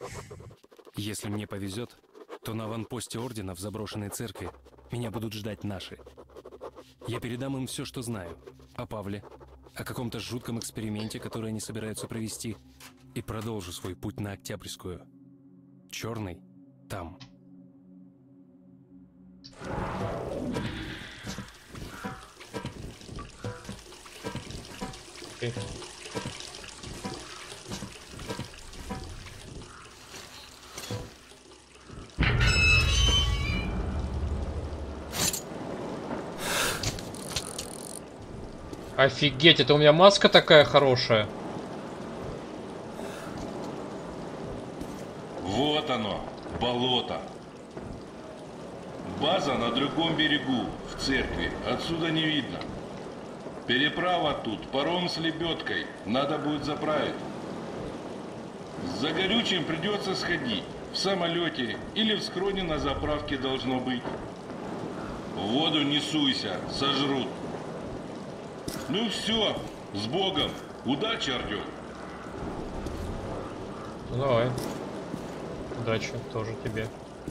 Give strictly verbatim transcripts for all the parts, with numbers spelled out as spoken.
Если мне повезет, то на аванпосте Ордена в заброшенной церкви меня будут ждать наши. Я передам им все, что знаю. О Павле, о каком-то жутком эксперименте, который они собираются провести, и продолжу свой путь на Октябрьскую. Черный там. Okay. Офигеть, это у меня маска такая хорошая. Вот оно, болото. База на другом берегу, в церкви. Отсюда не видно. Переправа тут, паром с лебедкой. Надо будет заправить. За горючим придется сходить. В самолете или в схроне на заправке должно быть. В воду не суйся, сожрут. Ну все, с Богом. Удачи, Артем. Ну давай. Удачи тоже тебе.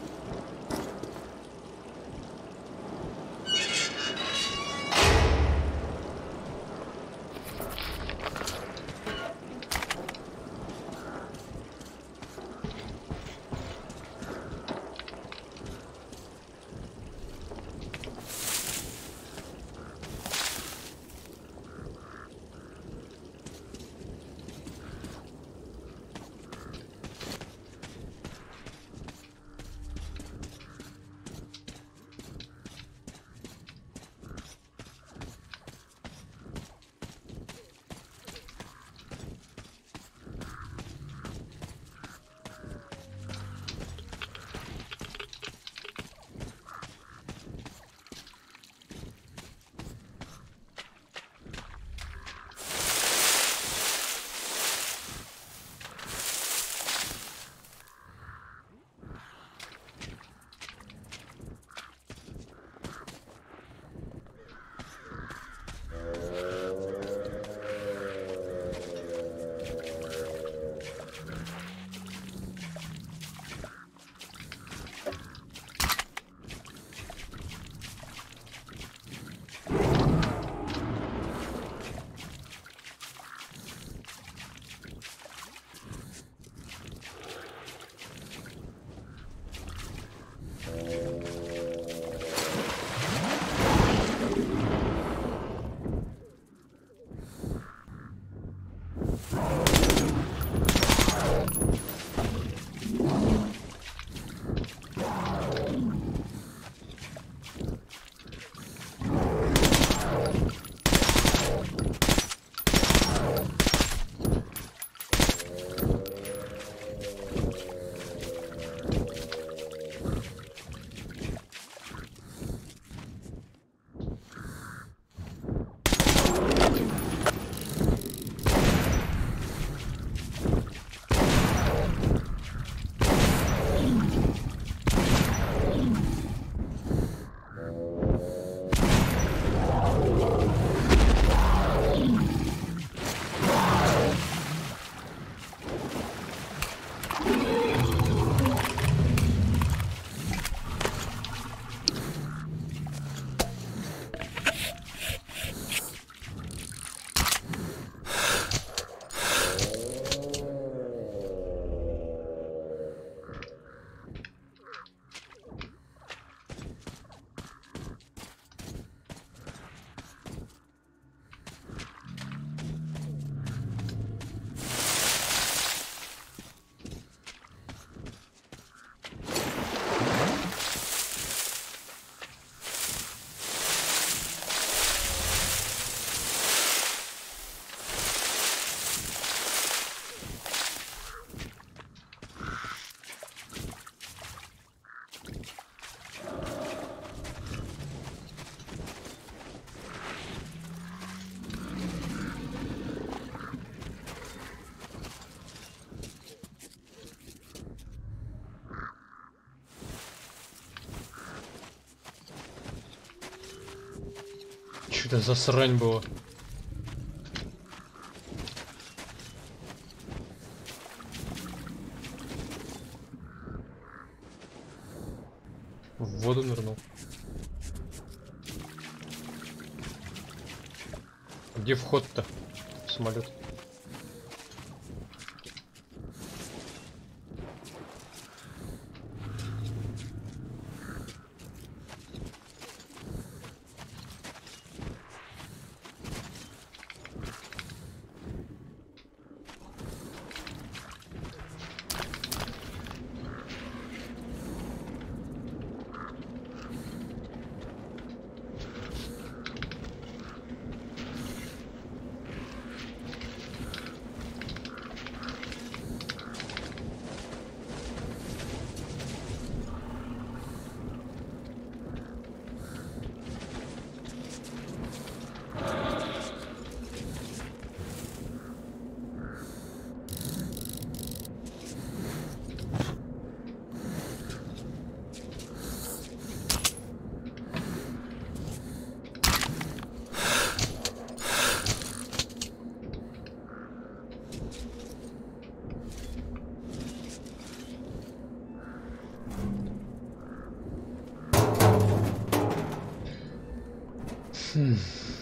Что это за срань была? В воду нырнул. Где вход-то в самолет? Хм.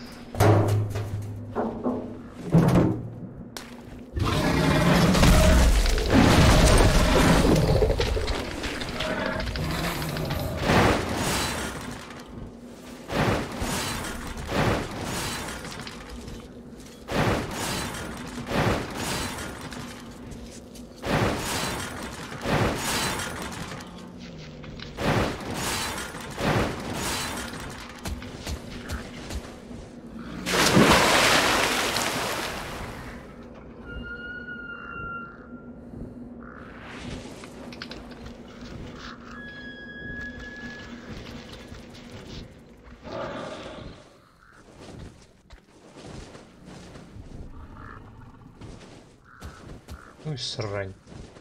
Ну и срань.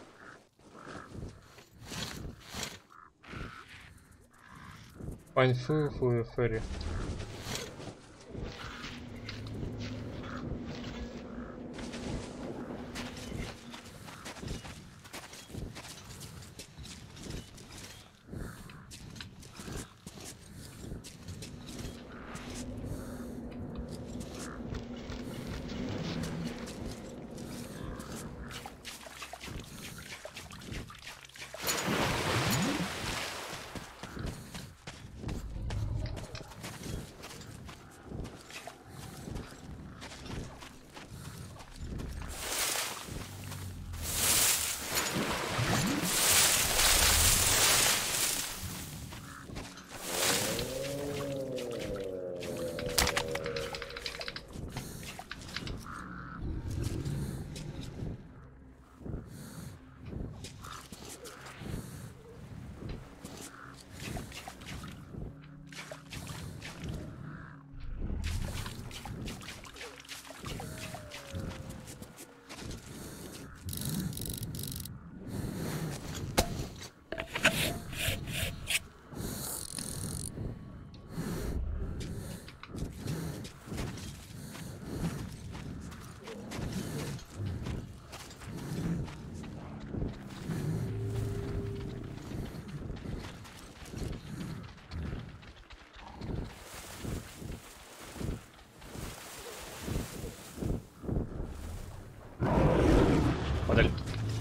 Паньфу фуэфэри. Модель.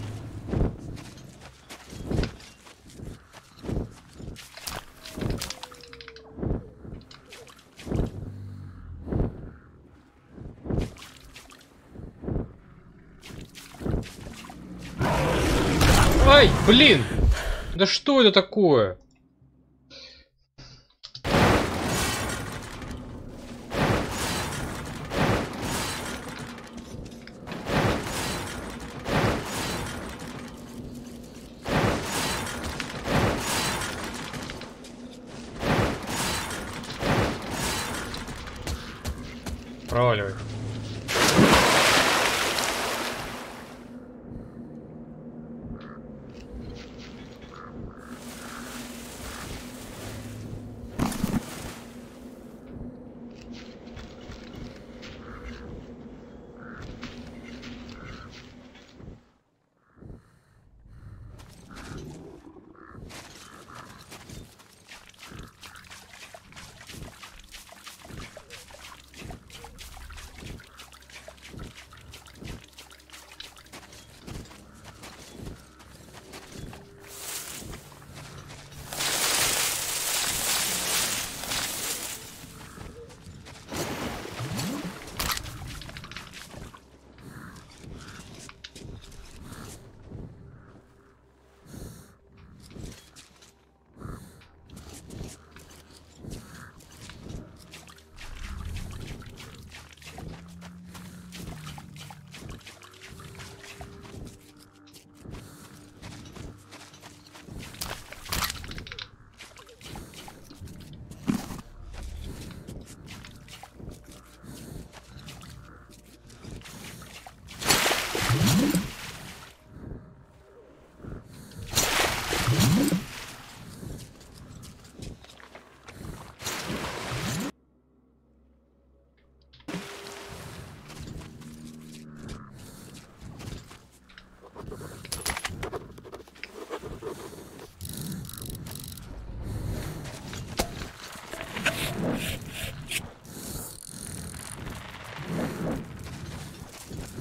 Ай, блин! Да что это такое? Проваливай.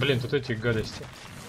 Блин, тут эти гадости.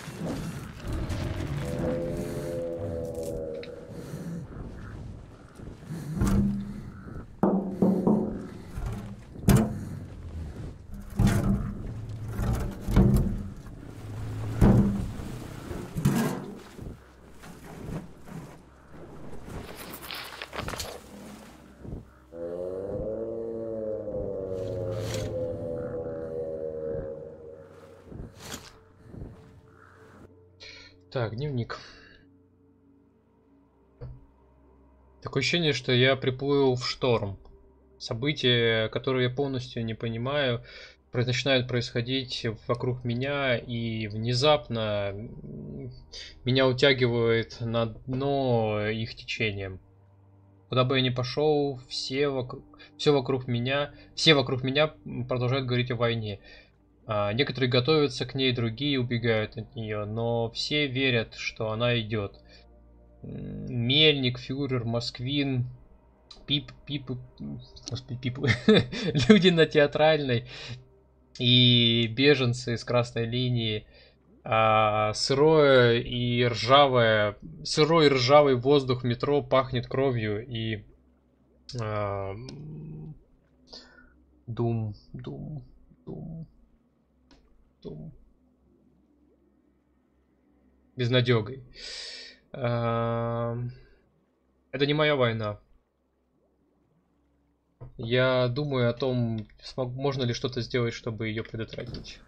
Так, дневник. Такое ощущение, что я приплыл в шторм. События, которые я полностью не понимаю, начинают происходить вокруг меня, и внезапно меня утягивает на дно их течением. Куда бы я ни пошел, все вокруг, все вокруг меня, все вокруг меня продолжают говорить о войне. А, некоторые готовятся к ней, другие убегают от нее, но все верят, что она идет. Мельник, фюрер, Москвин, Пип, Пип, господи, Пип, люди на Театральной и беженцы с красной линии. А, сырое и ржавое, сырой и ржавый воздух метро пахнет кровью и а, дум, дум, дум. Безнадегой. Это не моя война. Я думаю о том, можно ли что-то сделать, чтобы ее предотвратить.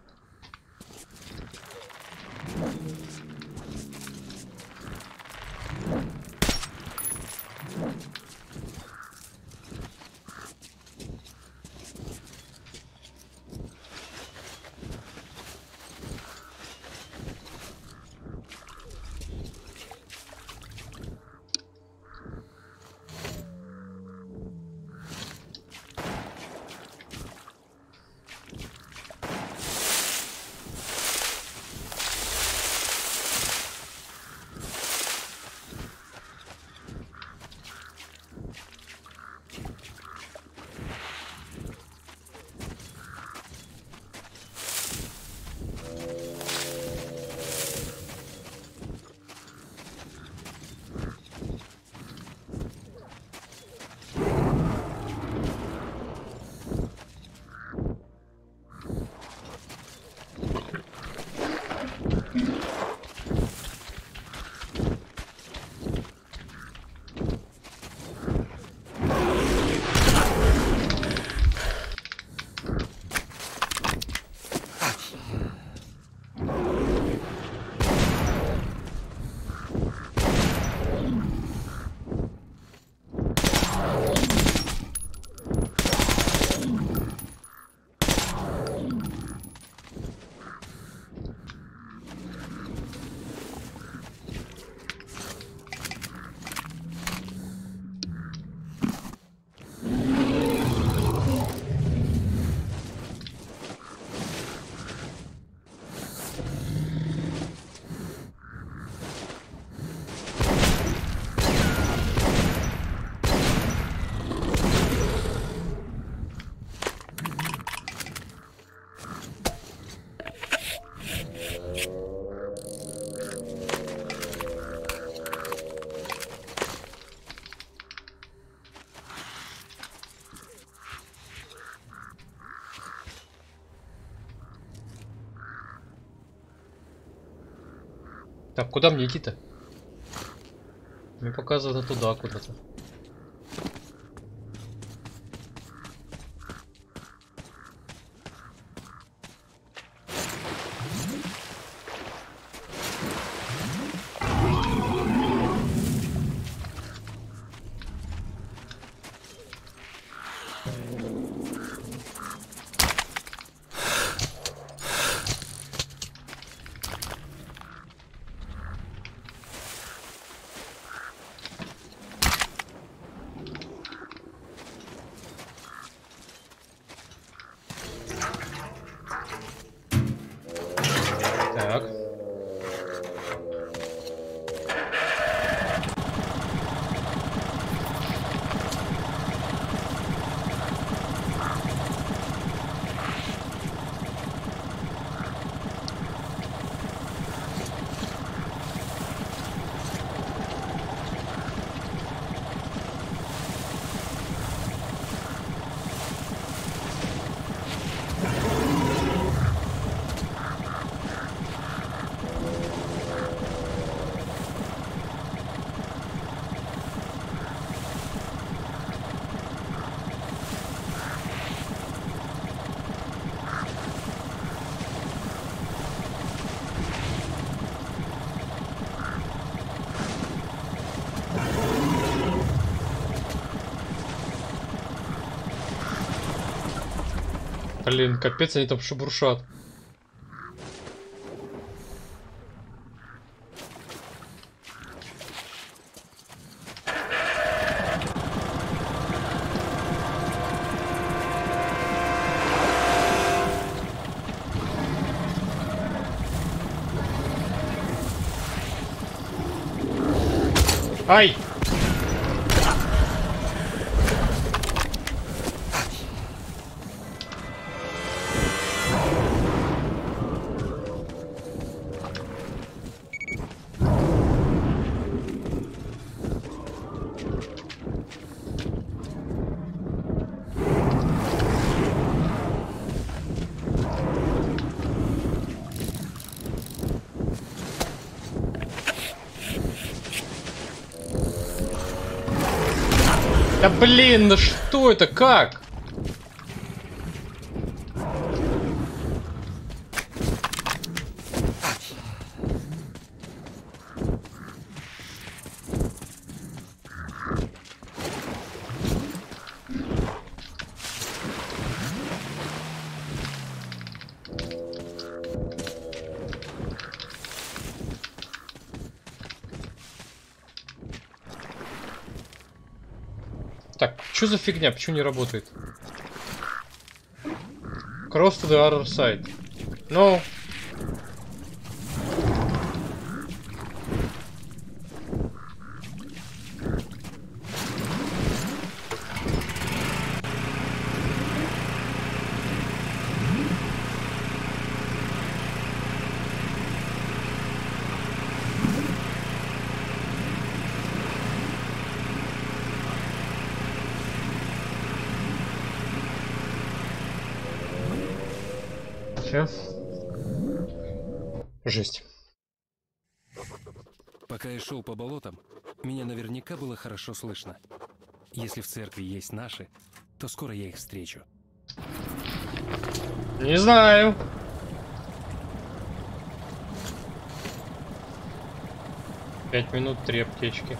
Так, куда мне идти-то? Мне показывают туда куда-то. Блин, капец, они там шебуршат. Ай! Да блин, ну что это, как? Так, что за фигня? Почему не работает? Cross to the other side. No. Все. Жесть. Пока я шел по болотам, меня наверняка было хорошо слышно. Если в церкви есть наши, то скоро я их встречу. Не знаю. Пять минут, три аптечки.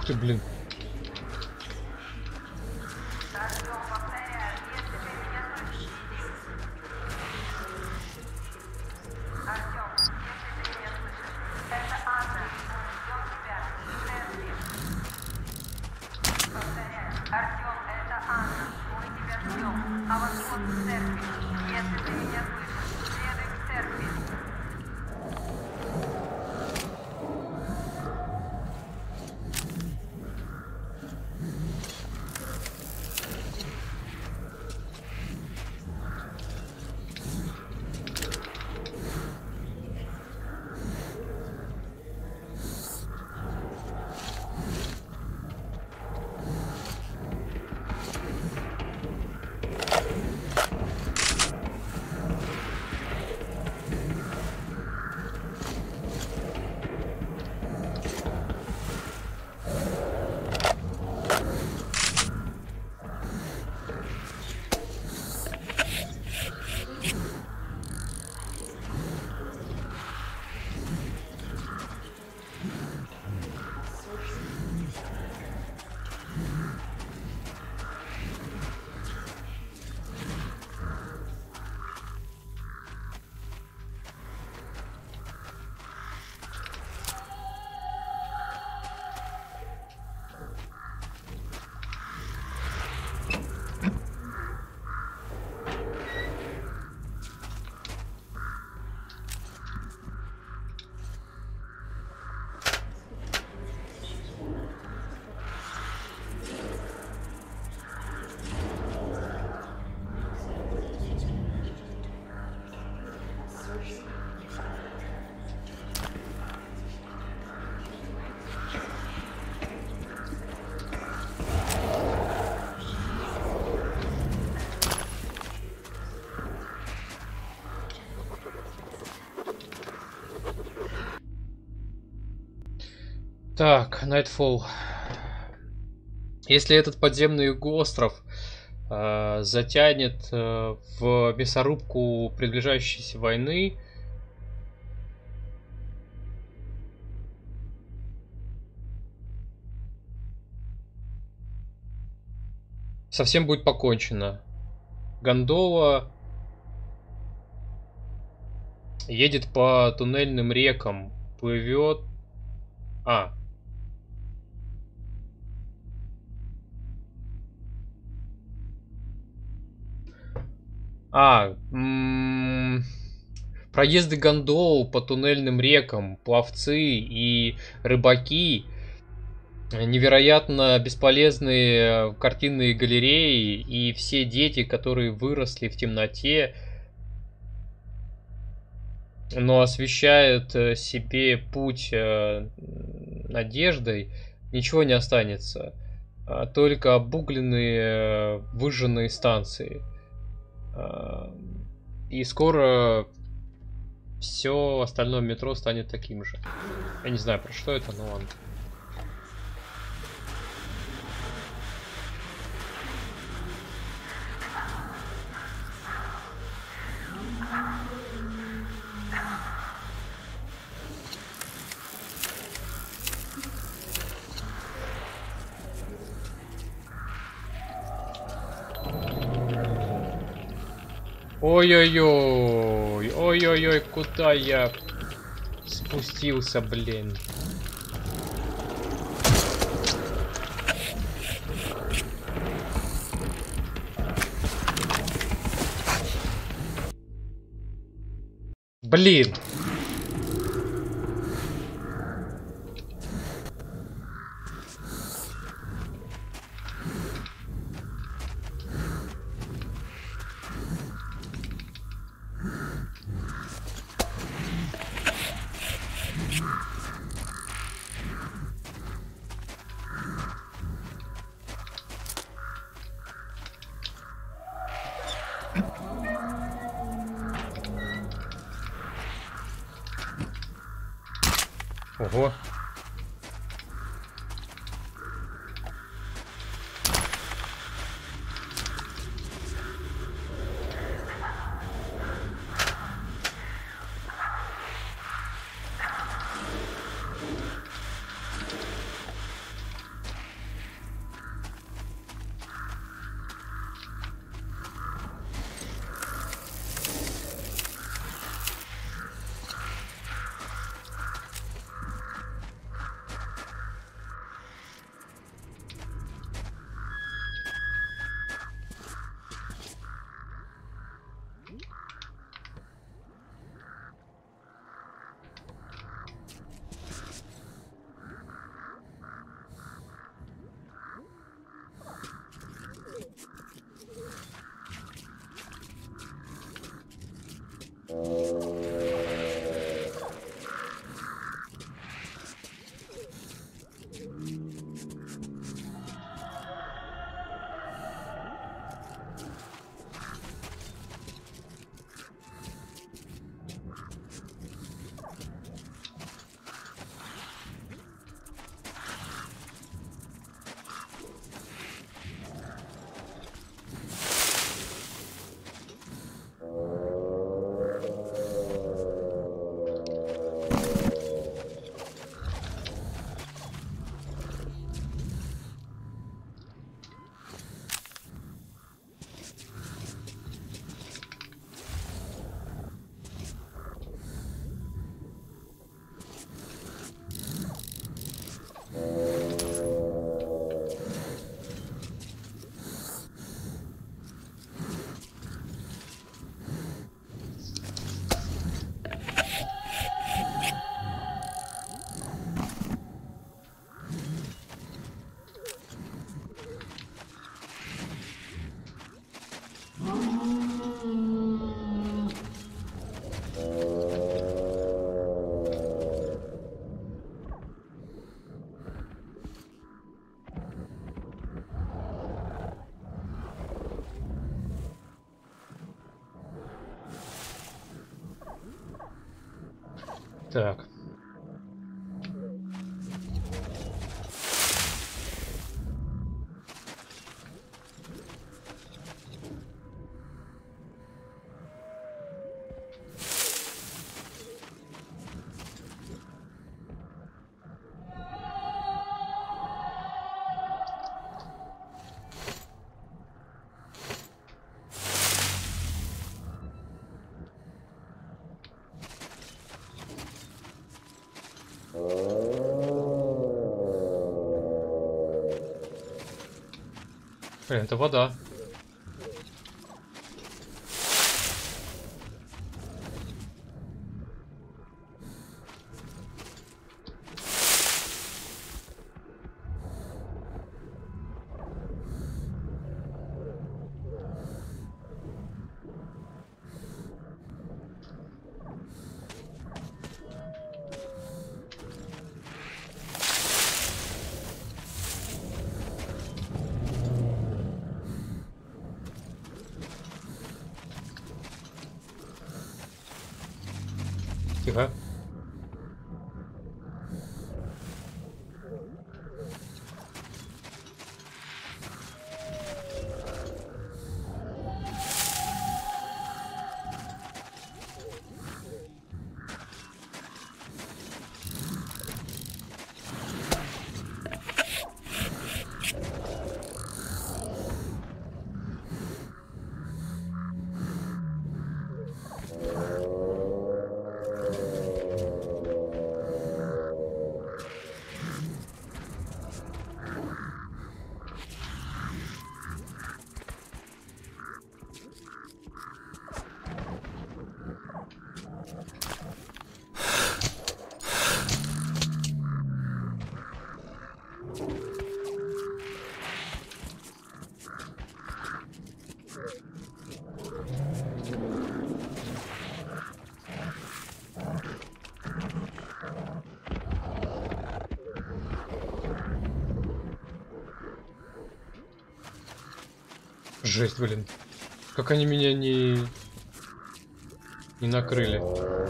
ты, блин. Так, Nightfall. Если этот подземный остров э, затянет э, в мясорубку приближающейся войны, совсем будет покончено. Гондола едет по туннельным рекам, плывет. А. А. М-м, проезды гондол по туннельным рекам, пловцы и рыбаки, невероятно бесполезные картинные галереи и все дети, которые выросли в темноте, но освещают себе путь надеждой, ничего не останется. Только обугленные, выжженные станции. И скоро все остальное метро станет таким же. Я не знаю, про что это, но ладно. Ой-ой-ой, ой-ой-ой, куда я спустился, блин. Блин. Ого. Так. Блин, это вода. Тихо. Жесть, блин. Как они меня не... не накрыли.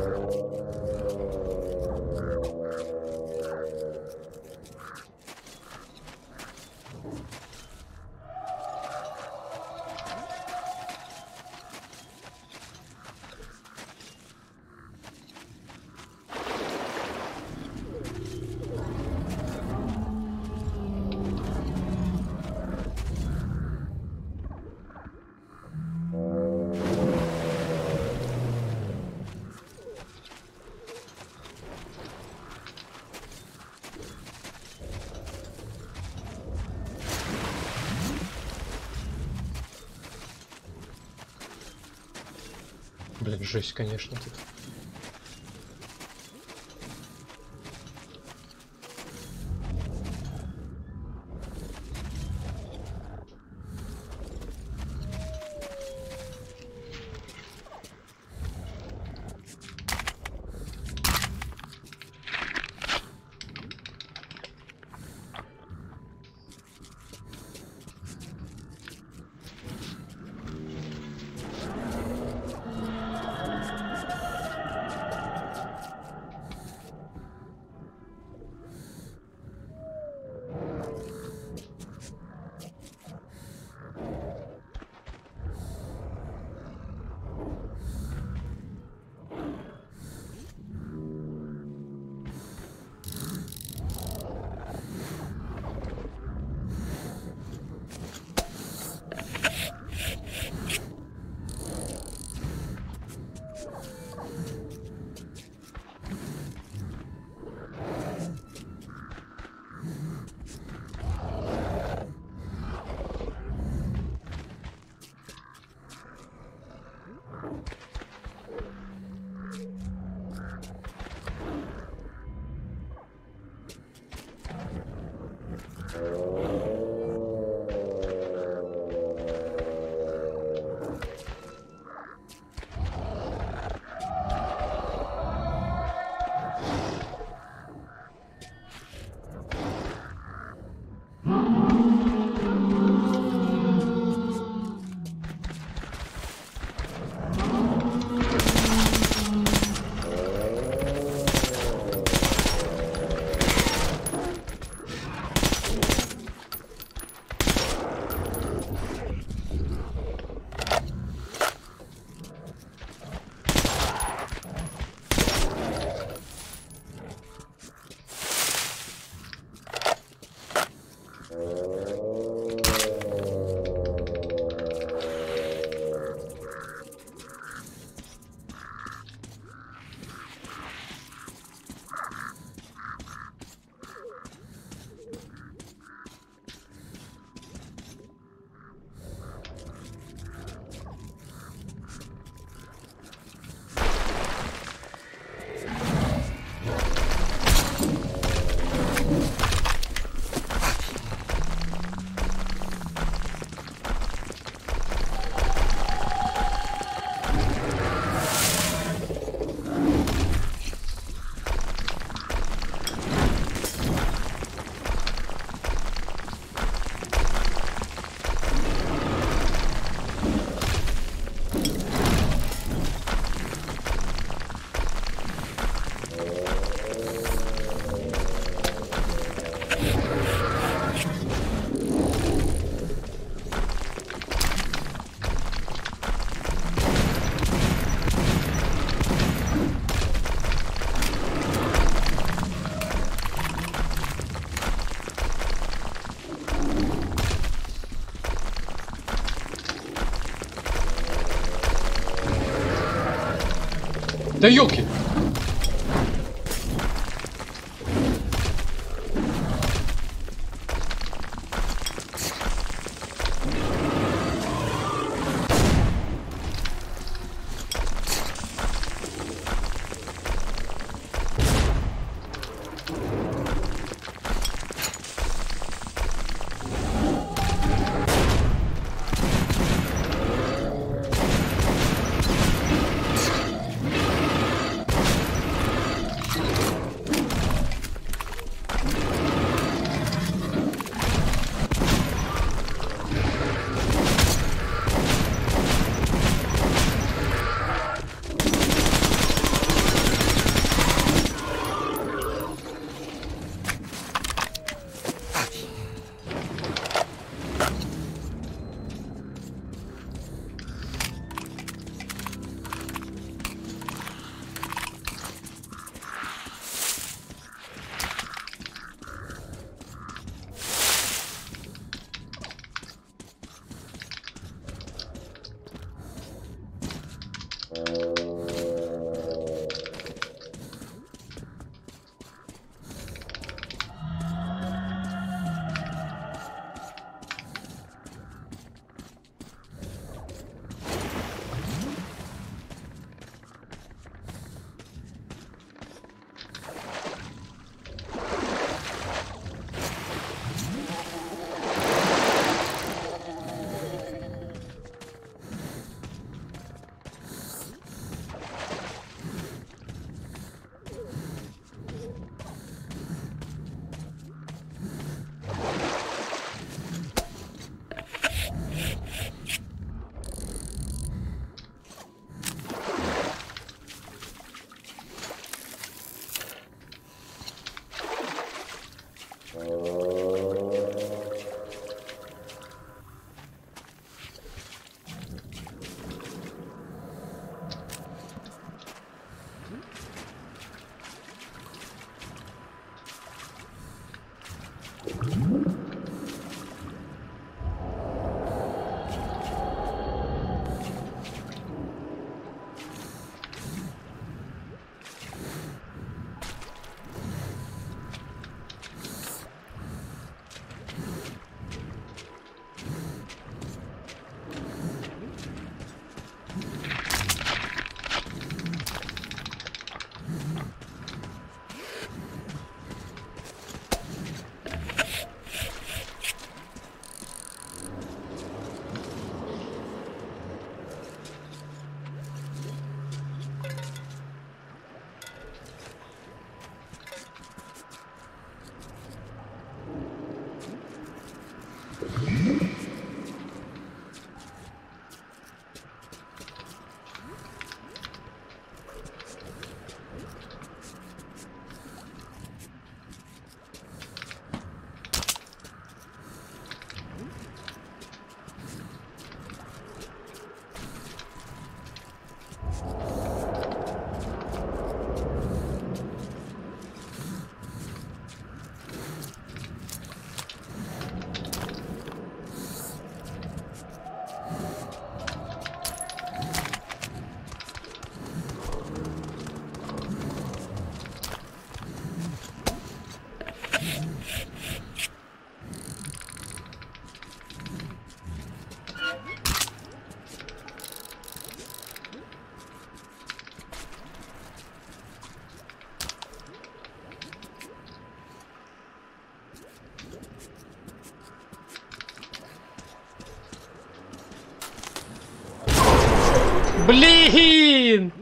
Блин, жесть, конечно, тут. Да ёлки! Блин!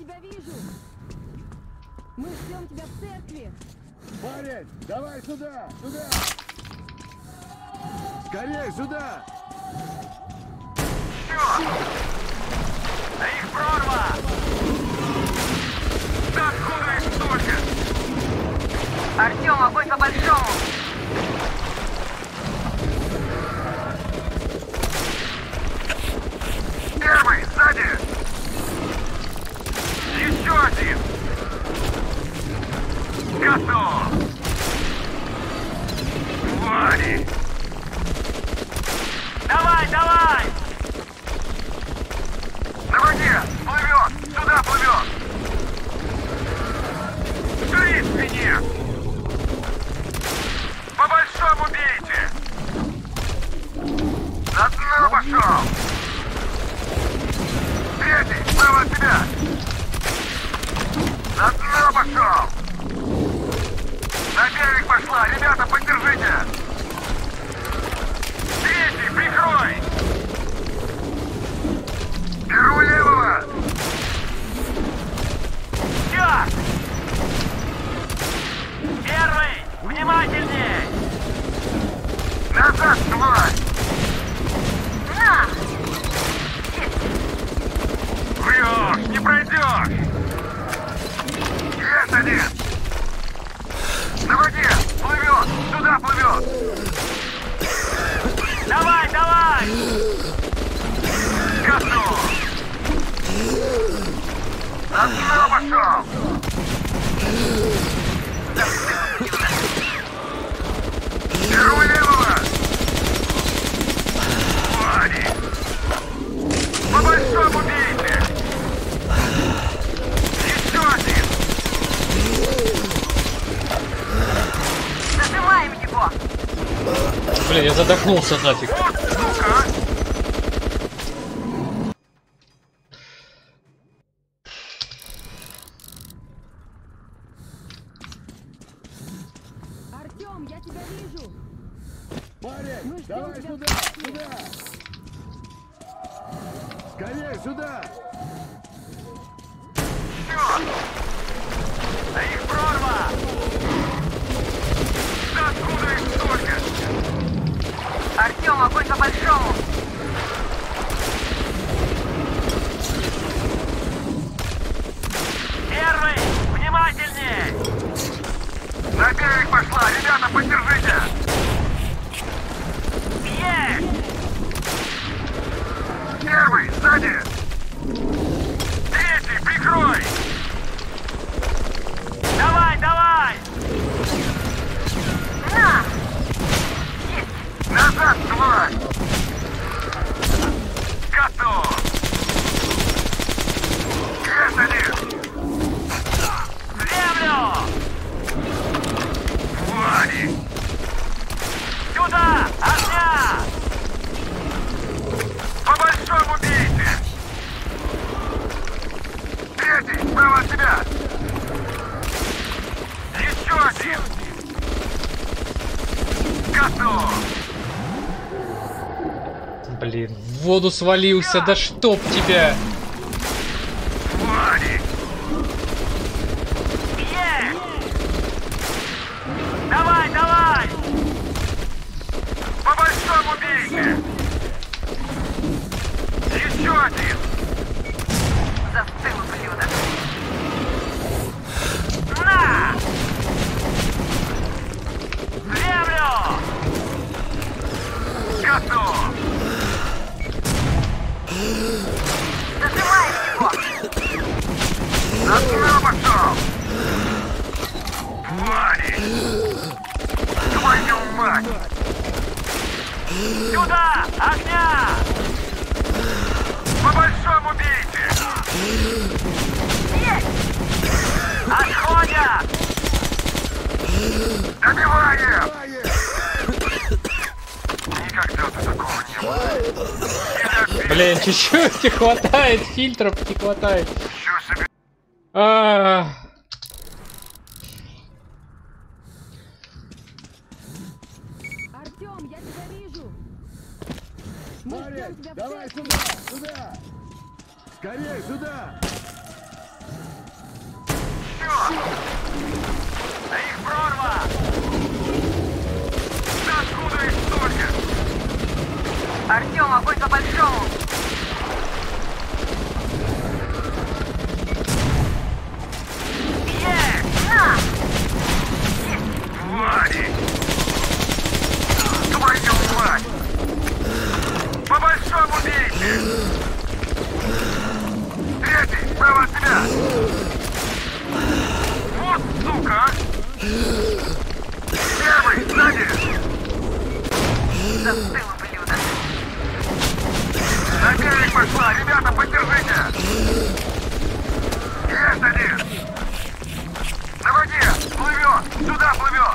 тебя вижу. Мы ждем тебя в церкви. Парень, давай сюда, сюда! Скорей, сюда! Все! Да их прорва! Да откуда их столько? Артем, огонь по большому. Первый, сзади! Еще один! Готов! Твари! Давай, давай! На воде! Плывет! Сюда плывет! Жри в спине! По большому бейте! На дно пошел! Третий, справа от тебя! На дно пошел! На берег пошла! Ребята, поддержите! Третий, прикрой! Беру левого! Сейчас! Первый! Внимательней! Назад, тварь! На! Врешь, не пройдешь! Есть один! На воде! Плывет! Сюда плывет! Давай, давай! Готов! На дно пошел! Беру левого! Твари! По большому бейте! Еще один! Нажимаем его. Блин, я задохнулся нафиг. Вот сука! Артем, я тебя вижу. Парень, Мы ждем давай тебя сюда, в церкви. сюда! Скорей, сюда! Все! Да их прорва! Да откуда их столько? Артем, огонь по большому. Первый! Внимательней! На берег пошла! Ребята, поддержите! Есть! Первый! Сзади! Третий! Прикрой! Давай, давай! На! Назад, тварь! Готов! Есть один! В землю! Твари! Сюда! Огня! По большому бейте! Третий! Справа от тебя! Еще один! Готов! Блин, в воду свалился, да чтоб тебя! Твари! Есть! Давай, давай! По большому бейте! Еще один! Застыл, блюдо. На! В землю! Готов! Нажимаем его. На дно пошел! Твари! Твою мать! Сюда! Огня! По большому бейте! Есть! Отходят! Добиваем! Никогда ты такого не было. Блин, чуть-чуть не хватает, фильтров не хватает. Еще себе. А, Артем, я тебя вижу. Мы ждем Парень, тебя в давай церкви. сюда, сюда! Скорей, сюда! Да их прорва! Да откуда их столько? Артем, огонь по большому! Есть! На! Твари! Твою мать! По большому бейте! Третий, справа от тебя! Вот сука! Первый, сзади! Застыл, ублюдок! На берег пошла! Ребята, поддержите! Есть один! На воде! Плывет! Сюда плывет!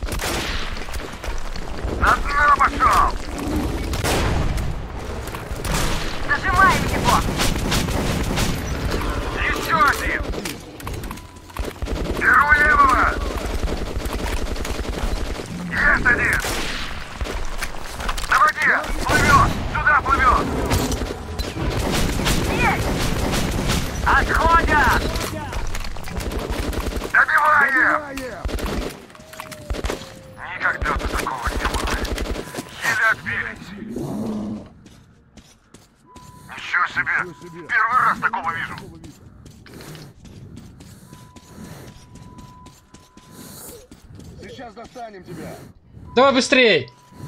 На дно пошел! Зажимаем его! Еще один! Беру левого! Есть один! На воде! Плывет! Сюда плывет! Есть! Отходят! Добиваем! Добиваем! Никогда тут такого не было. Еле отбились. Ничего себе! Первый раз такого вижу. Сейчас достанем тебя! Давай быстрей!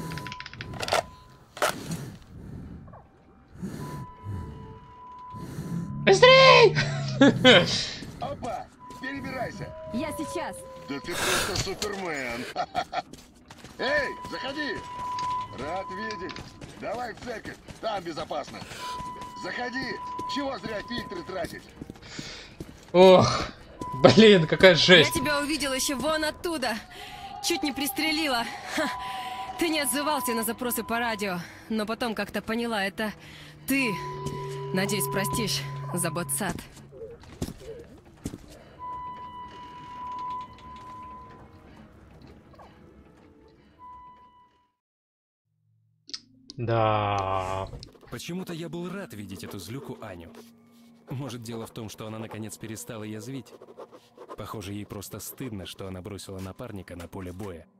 Быстрей! Опа! Перебирайся! Я сейчас! Да ты просто супермен! Эй, заходи! Рад видеть! Давай в церковь, там безопасно! Заходи! Чего зря фильтры тратить? Ох, блин, какая Я жесть. тебя увидела еще вон оттуда. Чуть не пристрелила. Ха. Ты не отзывался на запросы по радио, но потом как-то поняла, это ты. Надеюсь, простишь за ботсад. Да. Почему-то я был рад видеть эту злюку Аню. Может, дело в том, что она наконец перестала язвить? Похоже, ей просто стыдно, что она бросила напарника на поле боя.